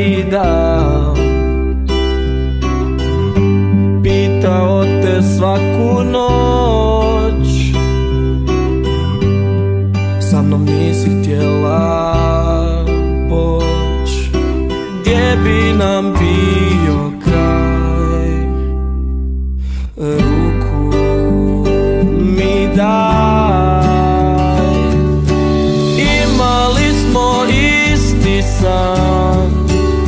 tebi dao. Pitao te svaku noć, sa mnom nisi htjela poć. Gdje bi nam bio kraj? Ruku mi daj. Imali smo isti san,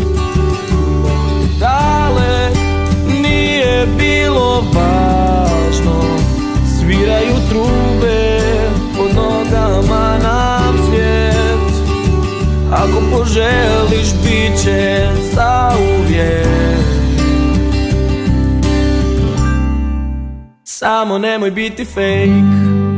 dale, nije bilo važno. Sviraju trube, pod nogama nam svijet. Ako poželiš, bit će zauvijek. Samo nemoj biti fake.